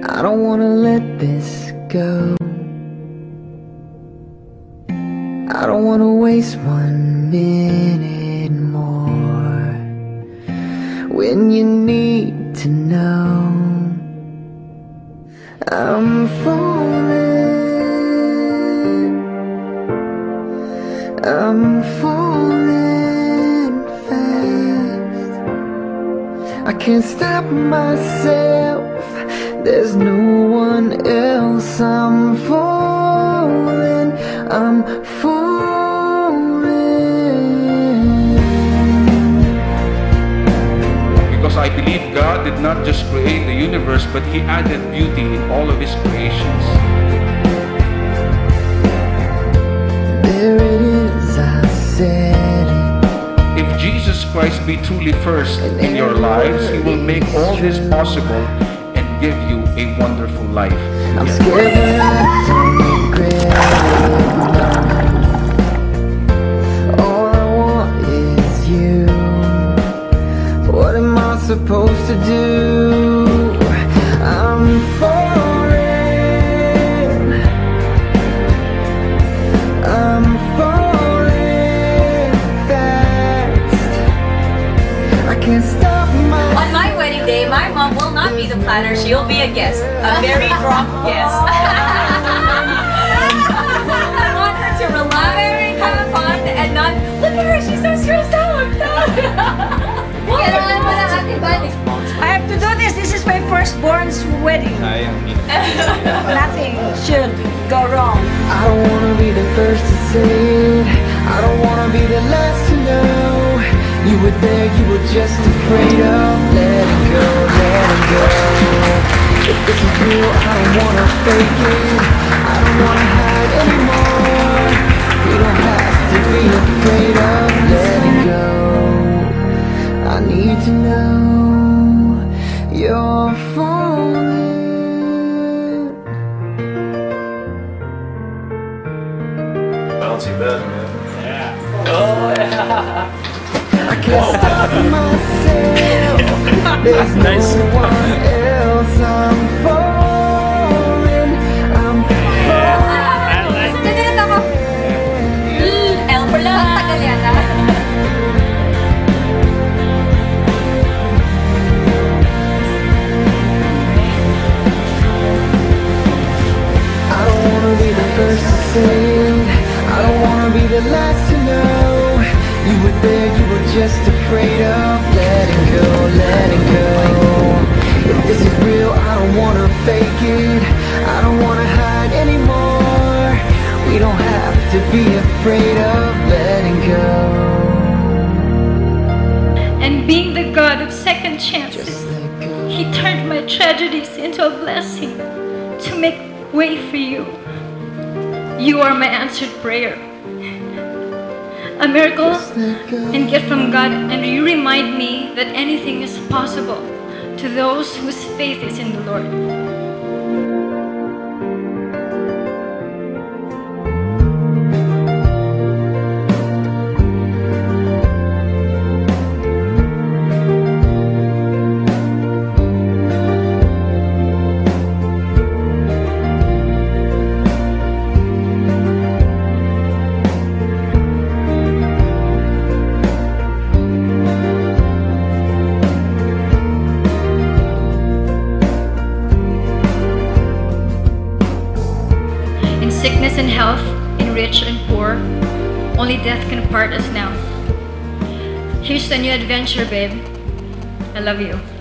I don't wanna let this go. I don't wanna waste 1 minute more when you need to know I'm falling fast. I can't stop myself, there's no one else. I'm falling. Because I believe God did not just create the universe, but He added beauty in all of His creations. There it is, I said it. If Jesus Christ be truly first in your lives, He will make all this possible and give you a wonderful life. I'm scared that I don't regret it. All I want is you. What am I supposed to do? I'm falling fast. I can't stop myself. On my wedding day, my mom will not be the planner, she'll be a guest. A very drunk guest. I want her to relax, have fun, and not, look at her, she's so stressed out. I have to do this. This is my firstborn's wedding. Nothing should go wrong. I don't wanna be the first to say it. I don't wanna be the last to know. You were there, you were just afraid of letting go, letting go. If this is real, I don't wanna fake it. I don't wanna hide anymore. We don't have to be afraid of letting go. I need to know you're falling. Bouncy bed, man. Yeah. Oh, yeah. I can't stop myself. There's no one else. I'm falling. El for lang. Tagal yata. I don't wanna be the first to say it. I don't wanna be the last to know. You were there, you were just afraid of letting go, letting go. If this is real, I don't wanna fake it. I don't wanna hide anymore. We don't have to be afraid of letting go. And being the God of second chances, He turned my tragedies into a blessing to make way for you. You are my answered prayer. A miracle and gift from God, and you remind me that anything is possible to those whose faith is in the Lord. Sickness and health, in rich and poor, only death can part us now. Here's a new adventure, babe. I love you.